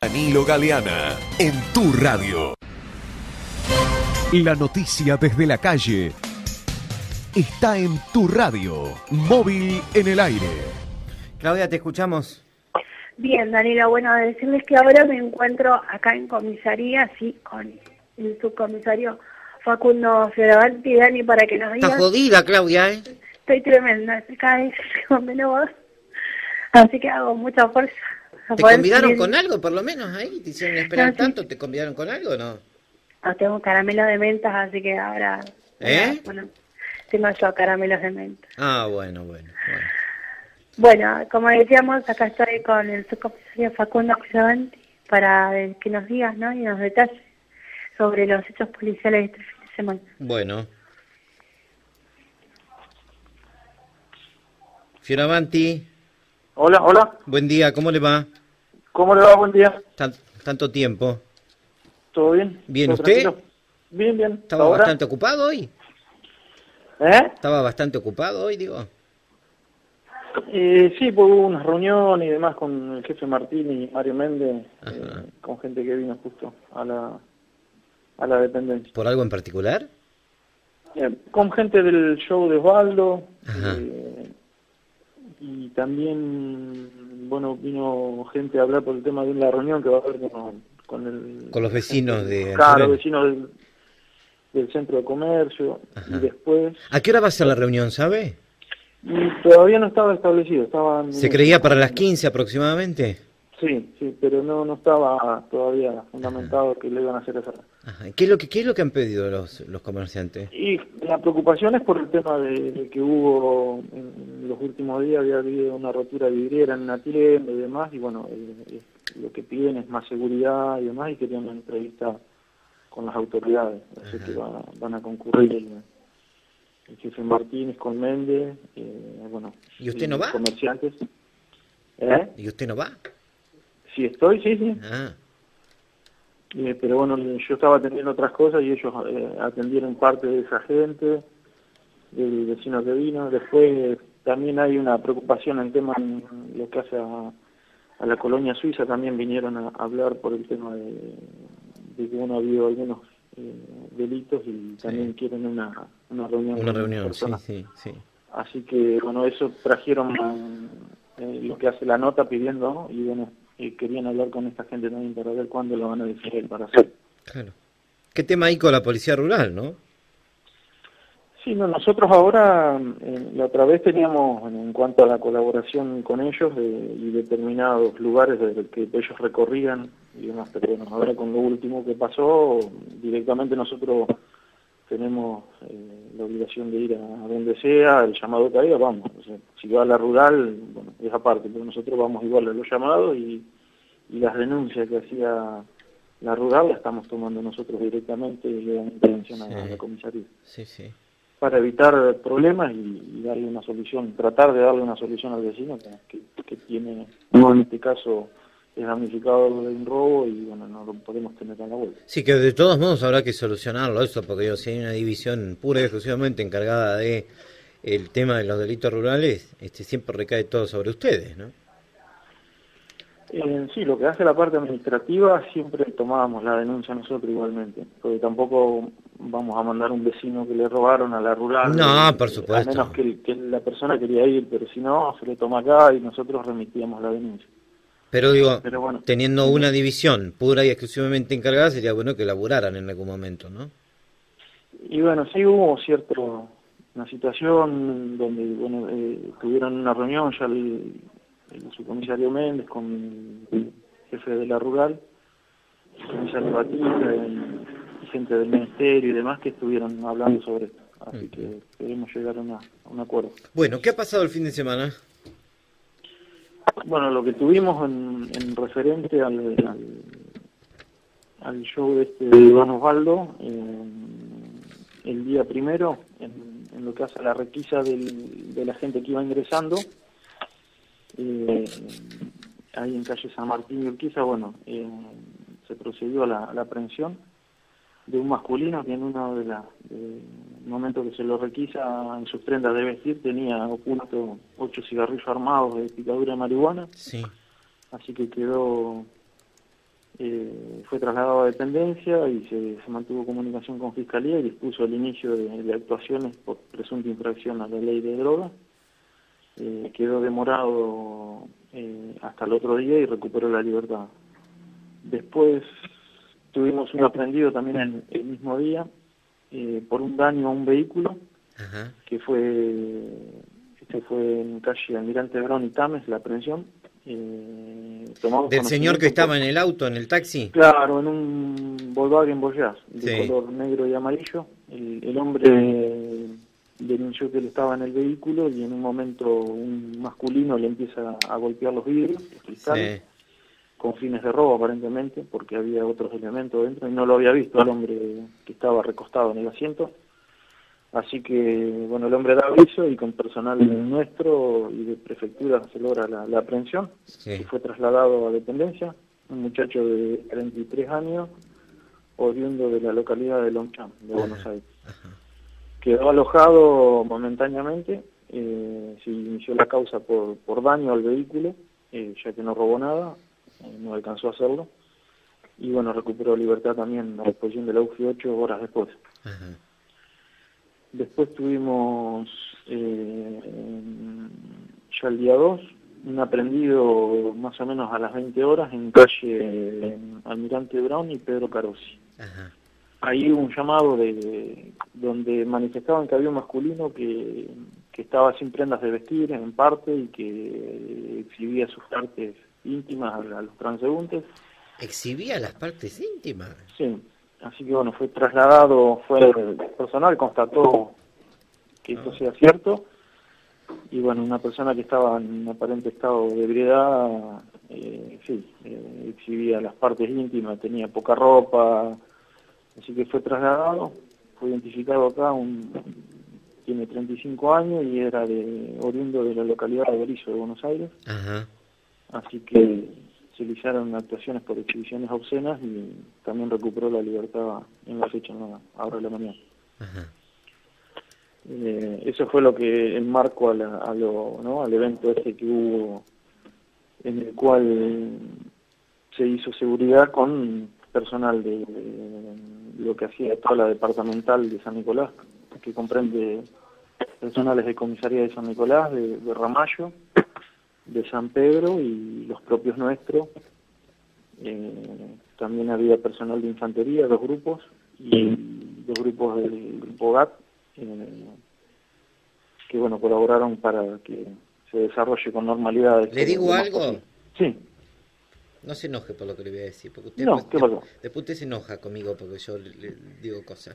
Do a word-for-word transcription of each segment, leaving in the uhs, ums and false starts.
Danilo Galeana, en tu radio. La noticia desde la calle está en tu radio, móvil en el aire. Claudia, te escuchamos. Bien, Danilo, bueno, decirles que ahora me encuentro acá en comisaría, sí, con el subcomisario Facundo Fioravanti. Dani, para que nos digas... Está jodida, Claudia, ¿eh? Estoy tremenda, cada vez con menos voz, así que hago mucha fuerza. ¿Te convidaron con algo, por lo menos, ahí? ¿Te hicieron esperar no, sí. tanto? ¿Te convidaron con algo o no? No, tengo caramelos de mentas, así que ahora... ¿Eh? Bueno, tengo yo caramelos de menta. Ah, bueno, bueno, bueno. Bueno, como decíamos, acá estoy con el subcomisario Facundo Fioravanti para que nos digas, ¿no?, y nos detalles sobre los hechos policiales de este fin de semana. Bueno. Fioravanti. Hola, hola. Buen día, ¿cómo le va? ¿Cómo le va? Buen día. Tan, tanto tiempo. ¿Todo bien? ¿Bien ¿Todo usted? tranquilo? Bien, bien. ¿Estaba ¿Ahora? bastante ocupado hoy? ¿Eh? ¿Estaba bastante ocupado hoy, digo? Eh, sí, pues hubo una reunión y demás con el jefe Martín y Mario Méndez, eh, con gente que vino justo a la, a la dependencia. ¿Por algo en particular? Eh, con gente del show de Osvaldo, Ajá. eh, y también, bueno, vino gente a hablar por el tema de la reunión que va a haber con, con el... Con los vecinos de... Claro, los vecinos del, del centro de comercio. Ajá. Y después... ¿A qué hora va a ser la reunión, sabe? Y todavía no estaba establecido, estaban... ¿Se creía para las quince aproximadamente? Sí, sí, pero no no estaba todavía fundamentado Ajá. que le iban a hacer esa... Ajá. ¿Qué es lo que qué es lo que han pedido los los comerciantes? Y la preocupación es por el tema de, de que hubo en los últimos días, había habido una rotura de vidriera en una tienda y demás, y bueno, eh, lo que piden es más seguridad y demás, y querían una entrevista con las autoridades, así que va, van a concurrir el, el jefe Martínez con Méndez, eh, bueno... ¿Y usted no va? Comerciantes. ¿Eh? ¿Y usted no va? Sí estoy, sí, sí. Ah. Eh, pero bueno, yo estaba atendiendo otras cosas y ellos eh, atendieron parte de esa gente, del vecino que vino. Después eh, también hay una preocupación en tema en lo que hace a, a la colonia suiza, también vinieron a hablar por el tema de, de que bueno, ha habido algunos eh, delitos y también sí. quieren una, una reunión. Una reunión, sí, sí, sí. Así que bueno, eso trajeron eh, lo que hace la nota pidiendo, ¿no? Y bueno, y querían hablar con esta gente también para ver cuándo lo van a decidir para hacer. Claro. ¿Qué tema hay con la policía rural, no? Sí, no, nosotros ahora, eh, la otra vez teníamos, en cuanto a la colaboración con ellos, eh, y determinados lugares de que ellos recorrían y demás, pero bueno, ahora con lo último que pasó, directamente nosotros tenemos eh, la obligación de ir a, a donde sea, el llamado que haya, vamos. O sea, si va a la rural, bueno, es aparte, pero nosotros vamos igual a los llamados y, y las denuncias que hacía la rural las estamos tomando nosotros directamente y le damos intervención sí. a la comisaría. Sí, sí. Para evitar problemas y, y darle una solución, tratar de darle una solución al vecino que, que, que tiene, no en este caso, es damnificado de un robo y bueno, no lo podemos tener a la vuelta. Sí, que de todos modos habrá que solucionarlo eso, porque yo, si hay una división pura y exclusivamente encargada de el tema de los delitos rurales, este siempre recae todo sobre ustedes, ¿no? Eh, sí, lo que hace la parte administrativa, siempre tomábamos la denuncia nosotros igualmente, porque tampoco vamos a mandar un vecino que le robaron a la rural. No, eh, por supuesto. A menos que, que la persona quería ir, pero si no, se le toma acá y nosotros remitíamos la denuncia. Pero digo, Pero bueno, teniendo una división pura y exclusivamente encargada, sería bueno que laburaran en algún momento, ¿no? Y bueno, sí hubo cierto, una situación donde, bueno, eh, tuvieron una reunión ya el, el subcomisario Méndez con el jefe de la rural, el comisario Batista y, y gente del ministerio y demás que estuvieron hablando sobre esto. Así uh-huh. que debemos llegar a, una, a un acuerdo. Bueno, ¿qué ha pasado el fin de semana? Bueno, lo que tuvimos en, en referente al, al, al show de este de Iván Osvaldo, eh, el día primero, en, en lo que hace a la requisa del, de la gente que iba ingresando, eh, ahí en calle San Martín y Urquiza, bueno, eh, se procedió a la, a la aprehensión de un masculino que en uno de los momentos que se lo requisa en sus prendas de vestir tenía oculto ocho cigarrillos armados de picadura de marihuana. Sí. Así que quedó eh, fue trasladado a dependencia y se, se mantuvo comunicación con Fiscalía y dispuso el inicio de, de actuaciones por presunta infracción a la ley de drogas. Eh, quedó demorado eh, hasta el otro día y recuperó la libertad. Después tuvimos un aprendido también el, el mismo día eh, por un daño a un vehículo. Ajá. que fue este fue en calle Almirante Brown y Tames, la aprehensión. Eh, ¿Del señor que estaba por... en el auto, en el taxi? Claro, en un Volkswagen Voyage de sí. color negro y amarillo. El, el hombre denunció que él estaba en el vehículo y en un momento un masculino le empieza a golpear los vidrios, los cristales, sí. con fines de robo aparentemente, porque había otros elementos dentro y no lo había visto al hombre que estaba recostado en el asiento. Así que, bueno, el hombre da aviso y con personal nuestro y de prefectura se logra la, la aprehensión. Sí. Y fue trasladado a dependencia, un muchacho de treinta y tres años, oriundo de la localidad de Longchamp, de Ajá. Buenos Aires. Ajá. Quedó alojado momentáneamente, eh, se inició la causa por, por daño al vehículo, eh, ya que no robó nada, eh, no alcanzó a hacerlo. Y bueno, recuperó libertad también a disposición de la U F I ocho horas después. Ajá. Después tuvimos eh, ya el día dos, un aprendido más o menos a las veinte horas en calle en Almirante Brown y Pedro Carossi. Ajá. Ahí hubo un llamado de donde manifestaban que había un masculino que, que estaba sin prendas de vestir en parte y que exhibía sus partes íntimas a, a los transeúntes. ¿Exhibía las partes íntimas? Sí. Así que bueno, fue trasladado, fue el personal, constató que esto sea cierto, y bueno, una persona que estaba en un aparente estado de ebriedad, eh, sí, eh, exhibía las partes íntimas, tenía poca ropa, así que fue trasladado, fue identificado acá, un, tiene treinta y cinco años y era de oriundo de la localidad de Berizo, de Buenos Aires. Ajá. Así que se realizaron actuaciones por exhibiciones obscenas y también recuperó la libertad en la fecha, ¿no? Ahora de la mañana. Ajá. Eh, eso fue lo que enmarcó a, la, a lo, ¿no? al evento ese que hubo, en el cual se hizo seguridad con personal de, de lo que hacía toda la departamental de San Nicolás, que comprende personales de comisaría de San Nicolás, de, de Ramallo, de San Pedro y los propios nuestros. Eh, también había personal de infantería, dos grupos, y dos grupos del grupo G A T, eh, que bueno, colaboraron para que se desarrolle con normalidad. ¿Le digo algo? Posible. Sí. No se enoje por lo que le voy a decir, porque usted no, después, ¿qué pasó? después usted se enoja conmigo porque yo le, le digo cosas.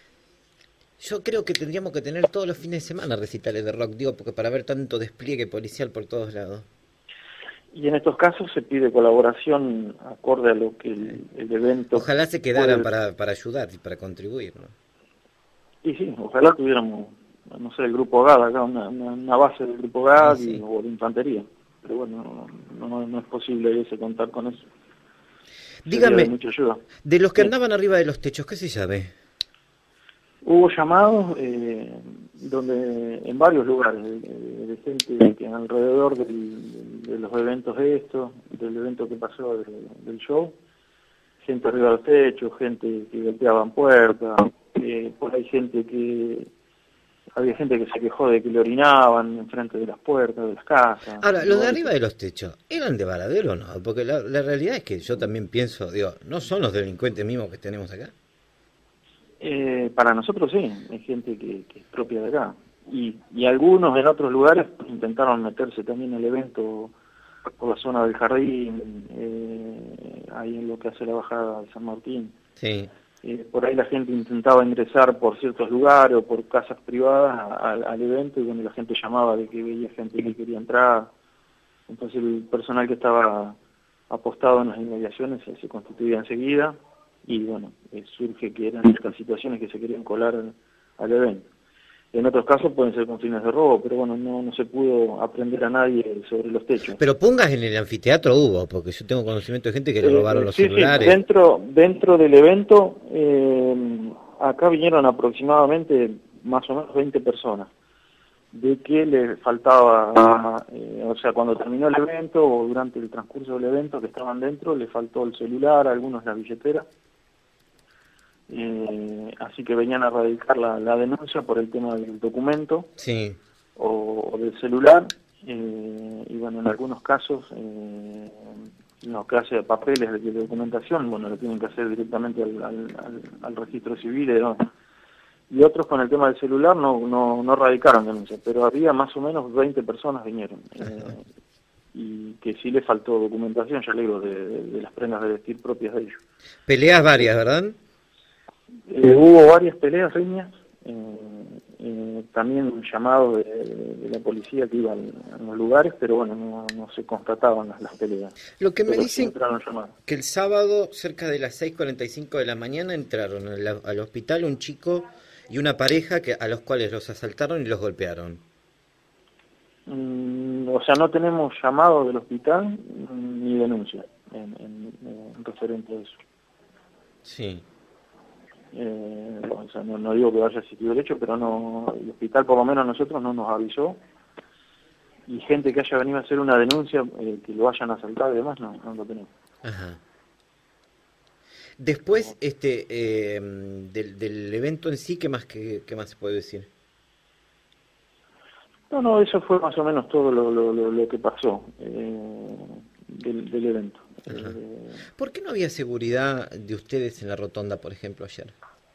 Yo creo que tendríamos que tener todos los fines de semana recitales de rock, digo, porque para ver tanto despliegue policial por todos lados. Y en estos casos se pide colaboración acorde a lo que el, el evento... Ojalá se quedaran puede... para, para ayudar y para contribuir, ¿no? Y sí, ojalá tuviéramos, no sé, el grupo G A D acá, una, una, una base del grupo G A D sí, sí. Y, o de infantería. Pero bueno, no, no, no es posible ese contar con eso. Dígame, de, mucha ayuda. De los que sí. andaban arriba de los techos, ¿qué se sabe? Hubo llamados eh, donde en varios lugares de, de, de gente que alrededor del, de los eventos de esto, del evento que pasó de, del show, gente arriba del techo, gente que golpeaban puertas, eh, por ahí gente que había gente que se quejó de que le orinaban enfrente de las puertas de las casas. Ahora, los de arriba de los techos, ¿eran de Varadero o no? Porque la, la realidad es que yo también pienso, digo, ¿no son los delincuentes mismos que tenemos acá? Eh, para nosotros sí, hay gente que, que es propia de acá. Y, y algunos en otros lugares intentaron meterse también al evento por la zona del jardín, eh, ahí en lo que hace la bajada de San Martín. Sí. Eh, por ahí la gente intentaba ingresar por ciertos lugares o por casas privadas al, al evento y bueno, la gente llamaba de que veía gente que quería entrar. Entonces el personal que estaba apostado en las inmediaciones se, se constituía enseguida. Y bueno, eh, surge que eran estas situaciones que se querían colar al, al evento. En otros casos pueden ser con fines de robo, pero bueno, no, no se pudo aprender a nadie sobre los techos. Pero pongas en el anfiteatro hubo, porque yo tengo conocimiento de gente que le robaron eh, los sí, celulares. Sí, dentro, dentro del evento, eh, acá vinieron aproximadamente más o menos veinte personas. de que le faltaba, eh, o sea, cuando terminó el evento o durante el transcurso del evento que estaban dentro, le faltó el celular, a algunos la billetera. Eh, así que venían a radicar la, la denuncia por el tema del documento Sí. o, o del celular. Eh, y bueno, en algunos casos, eh, en los que hace papeles de, de documentación, bueno, lo tienen que hacer directamente al, al, al, al registro civil, ¿no? Y otros con el tema del celular no, no, no radicaron denuncia, pero había más o menos veinte personas vinieron. Eh, y que sí le faltó documentación, ya le digo, de, de, de las prendas de vestir propias de ellos. Peleas varias, ¿verdad? Eh, hubo varias peleas, riñas, eh, eh, también un llamado de, de la policía que iba a los lugares, pero bueno, no, no se constataban las, las peleas. Lo que me Pero sí dicen entraron llamados. que el sábado, cerca de las seis cuarenta y cinco de la mañana, entraron al, al hospital un chico y una pareja que a los cuales los asaltaron y los golpearon. Mm, o sea, no tenemos llamado del hospital mm, ni denuncia en, en, en referente a eso. Sí. Eh, o sea, no, no digo que haya existido el hecho, pero no, el hospital por lo menos a nosotros no nos avisó. Y gente que haya venido a hacer una denuncia, eh, que lo hayan asaltado y demás, no, no lo tenemos. Ajá. Después, este, eh, del, del evento en sí, ¿qué más, qué, qué más se puede decir? No, no, eso fue más o menos todo lo, lo, lo, lo que pasó eh, del, del evento. Eh, ¿Por qué no había seguridad de ustedes en la rotonda, por ejemplo, ayer?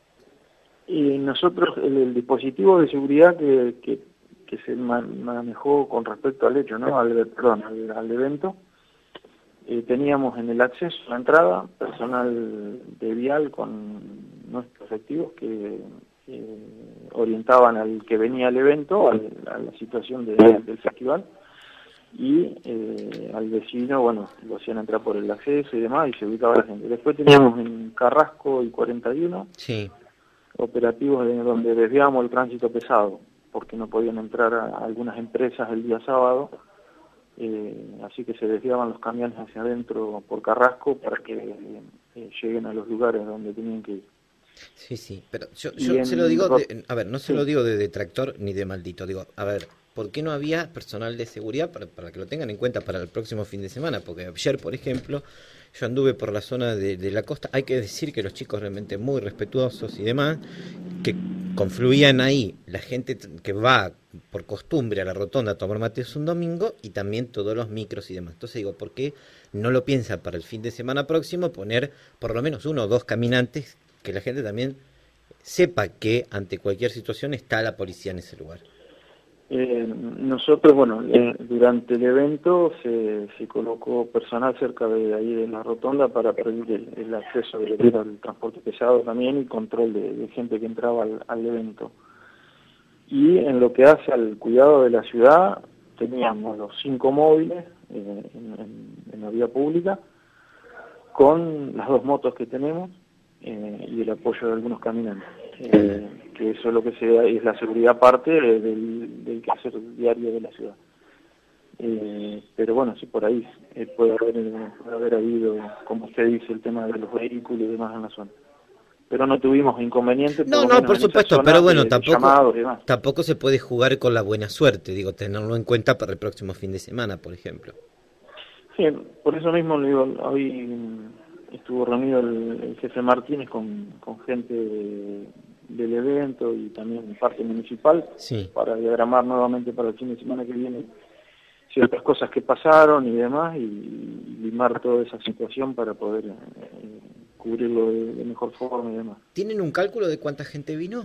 y nosotros, el, el dispositivo de seguridad que, que, que se man, manejó con respecto al hecho, ¿no? Al, perdón, al, al evento, eh, teníamos en el acceso a la entrada personal de vial con nuestros efectivos que eh, orientaban al que venía al evento, al, a la situación de, del festival, y eh, al vecino, bueno, lo hacían entrar por el acceso y demás, y se ubicaba la gente. Después teníamos en Carrasco y cuarenta y uno Sí. operativos de donde desviábamos el tránsito pesado, porque no podían entrar a, a algunas empresas el día sábado, eh, así que se desviaban los camiones hacia adentro por Carrasco para que eh, lleguen a los lugares donde tenían que ir. Sí, sí, pero yo, Y yo en se lo digo, Ro- de- a ver, no se sí. lo digo de detractor ni de maldito, digo, a ver, ¿por qué no había personal de seguridad para, para que lo tengan en cuenta para el próximo fin de semana? Porque ayer, por ejemplo, yo anduve por la zona de, de la costa, hay que decir que los chicos realmente muy respetuosos y demás, que confluían ahí la gente que va por costumbre a la rotonda a tomar mates un domingo y también todos los micros y demás. Entonces digo, ¿por qué no lo piensan para el fin de semana próximo poner por lo menos uno o dos caminantes que la gente también sepa que ante cualquier situación está la policía en ese lugar? Eh, nosotros, bueno, eh, durante el evento se, se colocó personal cerca de ahí de la rotonda para prevenir el, el acceso del, del transporte pesado también y control de, de gente que entraba al, al evento. Y en lo que hace al cuidado de la ciudad, teníamos los cinco móviles eh, en, en, en la vía pública, con las dos motos que tenemos eh, y el apoyo de algunos caminantes. Eh, que eso es lo que se es la seguridad parte del, del quehacer diario de la ciudad. Eh, pero bueno, sí, por ahí eh, puede, haber, puede haber habido, como usted dice, el tema de los vehículos y demás en la zona. Pero no tuvimos inconvenientes. No, por no, menos por en esa supuesto, zona pero bueno, de- de tampoco, llamados y demás. tampoco se puede jugar con la buena suerte, digo, tenerlo en cuenta para el próximo fin de semana, por ejemplo. Sí, por eso mismo le digo, hoy mm, estuvo reunido el, el jefe Martínez con, con gente de- del evento y también parte municipal Sí. para diagramar nuevamente para el fin de semana que viene ciertas cosas que pasaron y demás y, y limar toda esa situación para poder eh, cubrirlo de, de mejor forma y demás. ¿Tienen un cálculo de cuánta gente vino?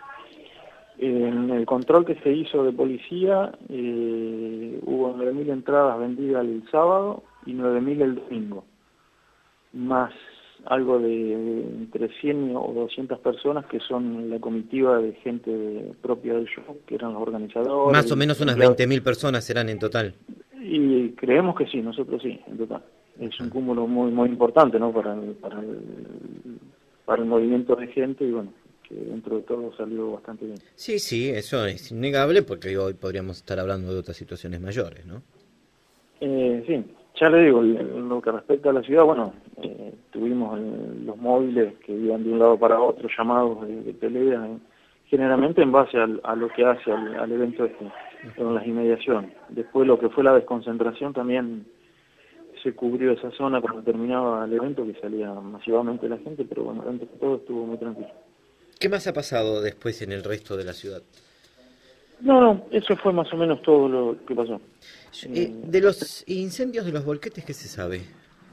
En el control que se hizo de policía eh, hubo nueve mil entradas vendidas el sábado y nueve mil el domingo, más algo de entre cien o doscientas personas que son la comitiva de gente propia del show, que eran los organizadores. Más o menos unas empleados. veinte mil personas serán en total. Y creemos que sí, nosotros sí, en total. Es un cúmulo muy muy importante, ¿no? Para el, para el, para el movimiento de gente y bueno, que dentro de todo salió bastante bien. Sí, sí, eso es innegable porque hoy podríamos estar hablando de otras situaciones mayores, ¿no? Eh, sí, ya le digo, en lo que respecta a la ciudad, bueno, eh, tuvimos eh, los móviles que iban de un lado para otro, llamados de, de pelea, eh, generalmente en base al, a lo que hace al, al evento este, con las inmediaciones. Después lo que fue la desconcentración también se cubrió esa zona cuando terminaba el evento, que salía masivamente la gente, pero bueno, dentro de todo estuvo muy tranquilo. ¿Qué más ha pasado después en el resto de la ciudad? No, no, eso fue más o menos todo lo que pasó. Eh, de los incendios de los volquetes, ¿qué se sabe?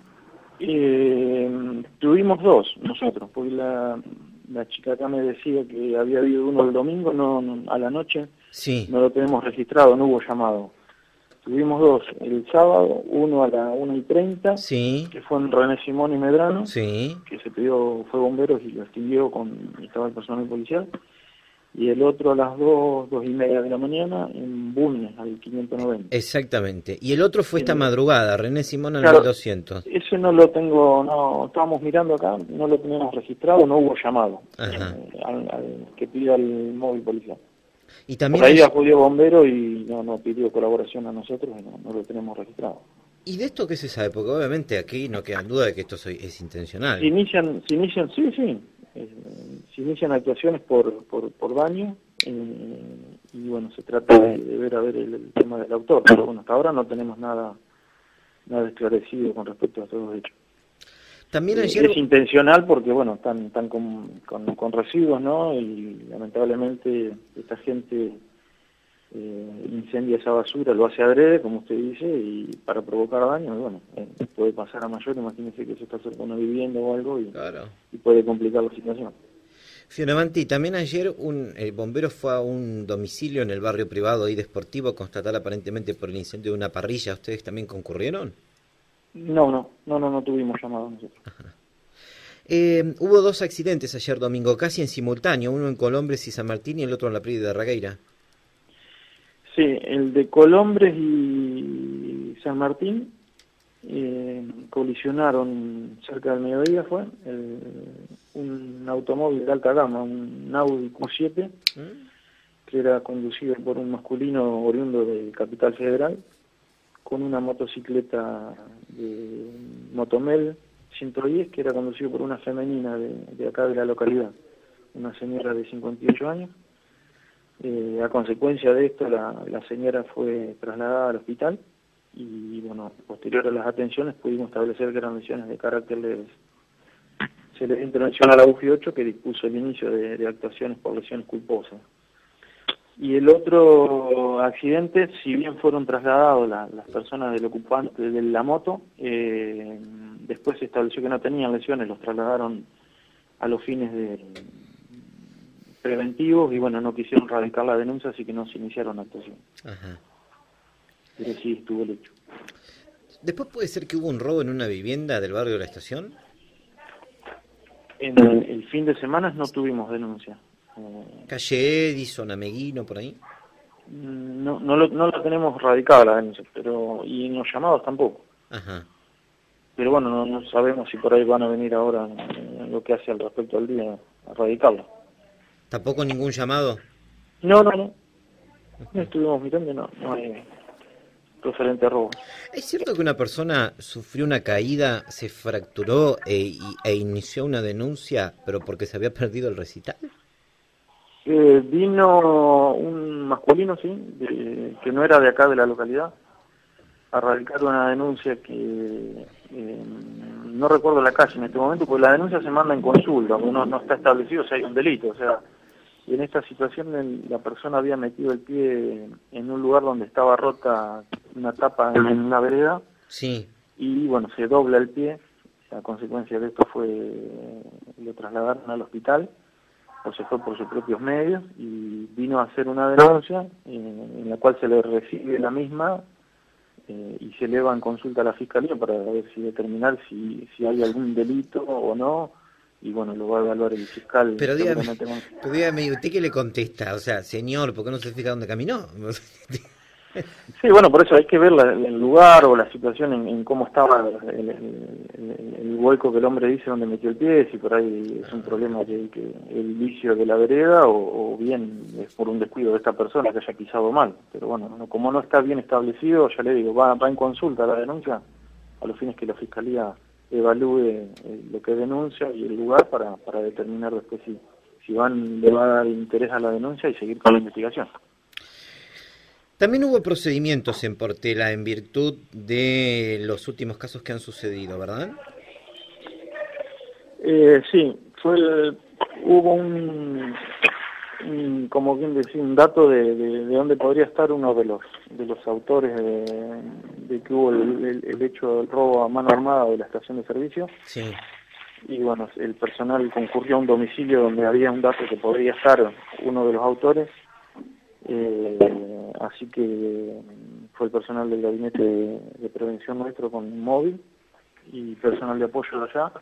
Eh, tuvimos dos nosotros, porque la, la chica acá me decía que había habido uno el domingo, no, no a la noche, sí. No lo tenemos registrado, no hubo llamado. Tuvimos dos, el sábado, uno a la una y treinta, sí. que fue en René Simón y Medrano, sí. que se pidió, fue bomberos y lo extinguió con, estaba el personal policial, y el otro a las dos, dos y media de la mañana en Bulnes, al quinientos noventa. Exactamente, y el otro fue esta madrugada, René Simón al claro, mil doscientos. Ese no lo tengo, no, estábamos mirando acá, no lo teníamos registrado, no hubo llamado eh, al, al que pida el móvil policial. Y también por ahí hay... acudió bombero y no, no pidió colaboración a nosotros y no, no lo tenemos registrado. ¿Y de esto qué se sabe? Porque obviamente aquí no queda duda de que esto es intencional. Se inician, se inician sí, sí, eh, se inician actuaciones por, por, por daño eh, y bueno, se trata de, de ver a ver el, el tema del autor, pero bueno, hasta ahora no tenemos nada, nada esclarecido con respecto a estos dos hechos. También ayer... Es intencional porque, bueno, están, están con, con, con residuos, ¿no? Y lamentablemente esta gente eh, incendia esa basura, lo hace adrede, como usted dice, y para provocar daño, y bueno, eh, puede pasar a mayor, imagínese que se está cerca de una vivienda o algo y, claro. y puede complicar la situación. Fioravanti, también ayer un el bombero fue a un domicilio en el barrio privado ahí de Sportivo a constatar aparentemente por el incendio de una parrilla. ¿Ustedes también concurrieron? No, no, no, no, no tuvimos llamado nosotros. Eh, hubo dos accidentes ayer domingo, casi en simultáneo, uno en Colombres y San Martín y el otro en la Prida de Regueira. Sí, el de Colombres y San Martín eh, colisionaron cerca del mediodía, fue el, un automóvil de alta gama, un Audi Q siete, ¿Mm? que era conducido por un masculino oriundo de Capital Federal, con una motocicleta de Motomel ciento diez, que era conducido por una femenina de, de acá de la localidad, una señora de cincuenta y ocho años. Eh, a consecuencia de esto, la, la señora fue trasladada al hospital y, bueno, posterior a las atenciones pudimos establecer que eran lesiones de carácter leves. Se le dio intervención a la U G ocho, que dispuso el inicio de, de actuaciones por lesiones culposas. Y el otro accidente, si bien fueron trasladados la, las personas del ocupante de la moto, eh, después se estableció que no tenían lesiones, los trasladaron a los fines de preventivos y bueno, no quisieron radicar la denuncia, así que no se iniciaron actuaciones. Ajá. Pero sí estuvo el hecho. ¿Después puede ser que hubo un robo en una vivienda del barrio de la Estación? En el, el fin de semana no tuvimos denuncia. Calle Edison, Ameguino, por ahí. No, no, lo, no lo tenemos radicado la denuncia, pero y en los llamados tampoco. Ajá. Pero bueno, no, no sabemos si por ahí van a venir ahora en, en lo que hace al respecto al día a radicarlo. ¿Tampoco ningún llamado? No, no, no. No estuvimos mirando, no, no hay referente a robo. ¿Es cierto que una persona sufrió una caída, se fracturó e, e inició una denuncia, pero porque se había perdido el recital? Eh, vino un masculino, sí, de, que no era de acá de la localidad, a radicar una denuncia que eh, no recuerdo la calle en este momento, porque la denuncia se manda en consulta, uno no está establecido si hay un delito, o sea, y en esta situación el, la persona había metido el pie en un lugar donde estaba rota una tapa en, en una vereda, sí. Y bueno, se dobla el pie, a consecuencia de esto fue, lo trasladaron al hospital, o se fue por sus propios medios y vino a hacer una denuncia eh, en la cual se le recibe la misma eh, y se eleva en consulta a la Fiscalía para ver si determinar si, si hay algún delito o no, y bueno, lo va a evaluar el fiscal. Pero dígame, pero dígame, ¿usted qué le contesta? O sea, señor, ¿por qué no se fija dónde caminó? Sí, bueno, por eso hay que ver la, el lugar o la situación en, en cómo estaba el, el, el, el hueco que el hombre dice donde metió el pie, si por ahí es un problema que, que el vicio de la vereda o, o bien es por un descuido de esta persona que haya pisado mal. Pero bueno, no, como no está bien establecido, ya le digo, va, va en consulta la denuncia a los fines que la Fiscalía evalúe eh, lo que denuncia y el lugar para, para determinar después si, si van le va a dar interés a la denuncia y seguir con la investigación. También hubo procedimientos en Portela en virtud de los últimos casos que han sucedido, ¿verdad? Eh, sí, fue el- hubo un, un, como bien decía, un dato de, de, de dónde podría estar uno de los de los autores de, de que hubo el, el, el hecho del robo a mano armada de la estación de servicio. Sí. Y bueno, el personal concurrió a un domicilio donde había un dato que podría estar uno de los autores. Eh, así que fue el personal del gabinete de, de prevención nuestro con un móvil y personal de apoyo de allá.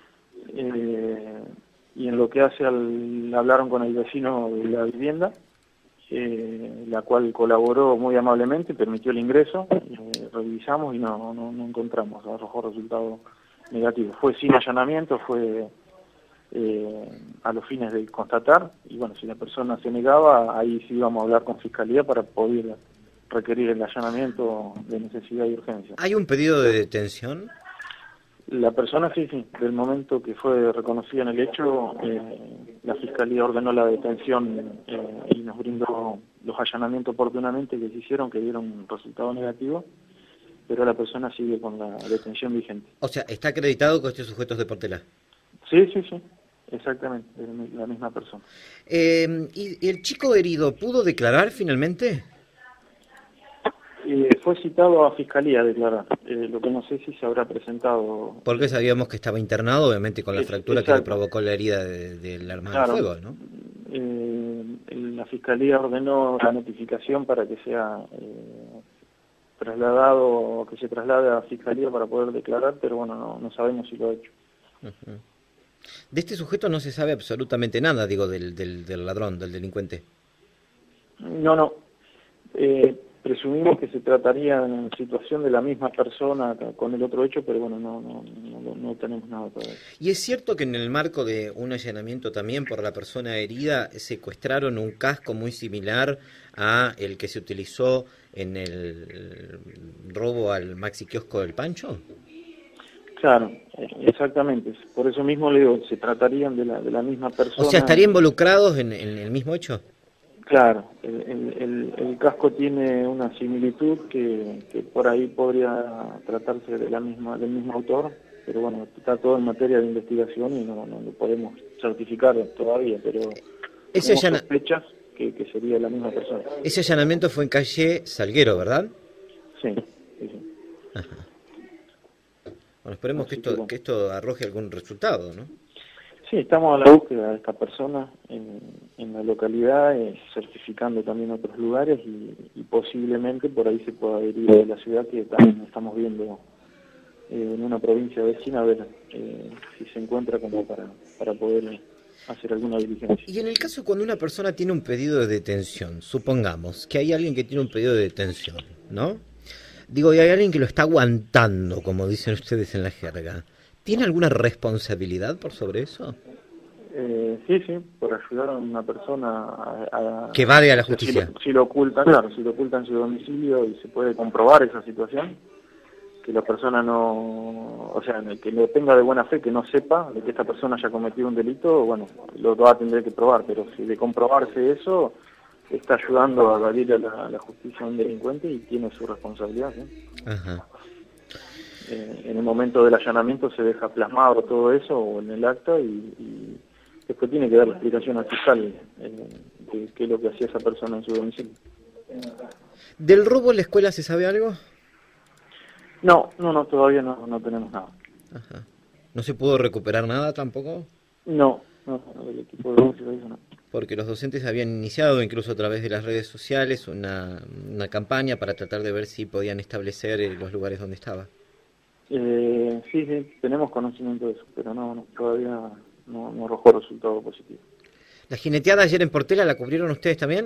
Eh, y en lo que hace al hablaron con el vecino de la vivienda, eh, la cual colaboró muy amablemente, permitió el ingreso, eh, revisamos y no, no, no encontramos, arrojó resultado negativo. Fue sin allanamiento, fue eh, a los fines de constatar, y bueno, si la persona se negaba, ahí sí íbamos a hablar con Fiscalía para poder requerir el allanamiento de necesidad y urgencia. ¿Hay un pedido de detención? La persona sí, sí, del momento que fue reconocida en el hecho, eh, la Fiscalía ordenó la detención eh, y nos brindó los allanamientos oportunamente que se hicieron, que dieron un resultado negativo, pero la persona sigue con la detención vigente. O sea, ¿está acreditado que este sujeto es de Portela? Sí, sí, sí, exactamente, es la misma persona. Eh, ¿Y el chico herido pudo declarar finalmente? Eh, fue citado a Fiscalía a declarar, eh, lo que no sé si se habrá presentado. Porque sabíamos que estaba internado, obviamente con la Es- fractura exacto. que le provocó la herida de- del arma Claro. de fuego, ¿no? Eh, la Fiscalía ordenó la notificación para que sea eh, trasladado, que se traslade a Fiscalía para poder declarar, pero bueno, no, no sabemos si lo ha hecho. Ujú. De este sujeto no se sabe absolutamente nada, digo, del, del, del ladrón, del delincuente. No, no. Eh, presumimos que se trataría en situación de la misma persona con el otro hecho, pero bueno, no, no, no, no tenemos nada todavía. Y es cierto que en el marco de un allanamiento también por la persona herida secuestraron un casco muy similar a el que se utilizó en el robo al maxi kiosco del Pancho. Claro, eh, exactamente. Por eso mismo le digo, se tratarían de la, de la misma persona. O sea, ¿estarían involucrados en, en el mismo hecho? Claro, el, el, el, el casco tiene una similitud que, que por ahí podría tratarse de la misma del mismo autor, pero bueno, está todo en materia de investigación y no, no lo podemos certificar todavía, pero Ese tenemos allana- sospechas que, que sería la misma persona. Ese allanamiento fue en calle Salguero, ¿verdad? Sí, sí, sí. Ajá. Bueno, esperemos que Así que esto, bueno. que esto arroje algún resultado, ¿no? Sí, estamos a la búsqueda de esta persona en, en la localidad, eh, certificando también otros lugares y, y posiblemente por ahí se pueda ir de la ciudad, que también estamos viendo eh, en una provincia vecina, a ver eh, si se encuentra como para, para poder hacer alguna diligencia. Y en el caso cuando una persona tiene un pedido de detención, supongamos que hay alguien que tiene un pedido de detención, ¿no? Digo, y hay alguien que lo está aguantando, como dicen ustedes en la jerga. ¿Tiene alguna responsabilidad por sobre eso? Eh, sí, sí, por ayudar a una persona a... a Que vale a la o sea, justicia. Si lo, si lo ocultan, claro, si lo ocultan en su domicilio y se puede comprobar esa situación, que la persona no, o sea, que lo tenga de buena fe, que no sepa de que esta persona haya cometido un delito, bueno, lo va a tener que probar, pero si de comprobarse eso, está ayudando a evadir a la, a la justicia a un delincuente y tiene su responsabilidad, ¿sí? Ajá. Eh, en el momento del allanamiento se deja plasmado todo eso o en el acta y, y después tiene que dar la explicación al fiscal eh, de qué es lo que hacía esa persona en su domicilio. ¿Del robo en la escuela se sabe algo? No, no, no, todavía no, no tenemos nada. Ajá. ¿No se pudo recuperar nada tampoco? No, no, no, el equipo de búsqueda hizo no. Porque los docentes habían iniciado, incluso a través de las redes sociales, una, una campaña para tratar de ver si podían establecer eh, los lugares donde estaba. Eh, sí, sí, tenemos conocimiento de eso, pero no, no todavía no, no arrojó resultado positivo. ¿La jineteada ayer en Portela la cubrieron ustedes también?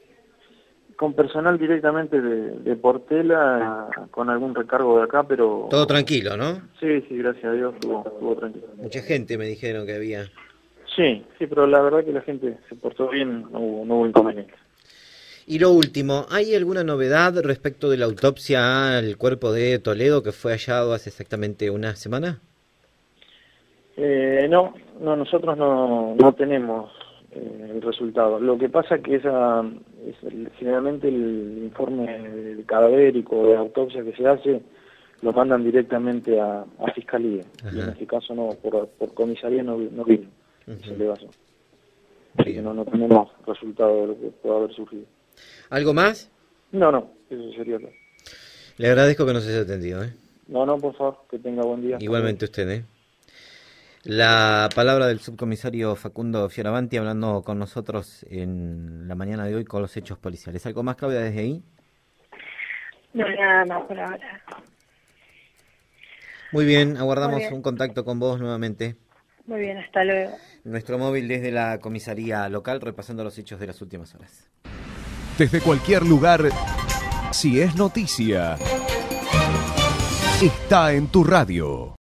Con personal directamente de, de Portela, con algún recargo de acá, pero... Todo tranquilo, ¿no? Sí, sí, gracias a Dios, estuvo, estuvo tranquilo. Mucha gente me dijeron que había. Sí, sí, pero la verdad que la gente se portó bien, no hubo, no hubo inconvenientes. Y lo último, ¿hay alguna novedad respecto de la autopsia al cuerpo de Toledo que fue hallado hace exactamente una semana? Eh, no, no, nosotros no, no tenemos eh, el resultado. Lo que pasa es que esa, es el, generalmente el informe cadavérico de autopsia que se hace lo mandan directamente a, a fiscalía. Ajá. Y en este caso no, por, por comisaría no, no vino. Uh-huh. Se le pasó. Así que no, no tenemos resultado de lo que pueda haber surgido. ¿Algo más? No, no, eso sería todo. Le agradezco que nos haya atendido, ¿eh? No, no, por favor, que tenga buen día. Igualmente usted, ¿eh? La palabra del subcomisario Facundo Fioravanti hablando con nosotros en la mañana de hoy con los hechos policiales. ¿Algo más, Claudia, desde ahí? No, nada más por ahora. Muy bien, aguardamos Muy bien. un contacto con vos nuevamente. Muy bien, hasta luego. Nuestro móvil desde la comisaría local repasando los hechos de las últimas horas. Desde cualquier lugar, si es noticia, está en tu radio.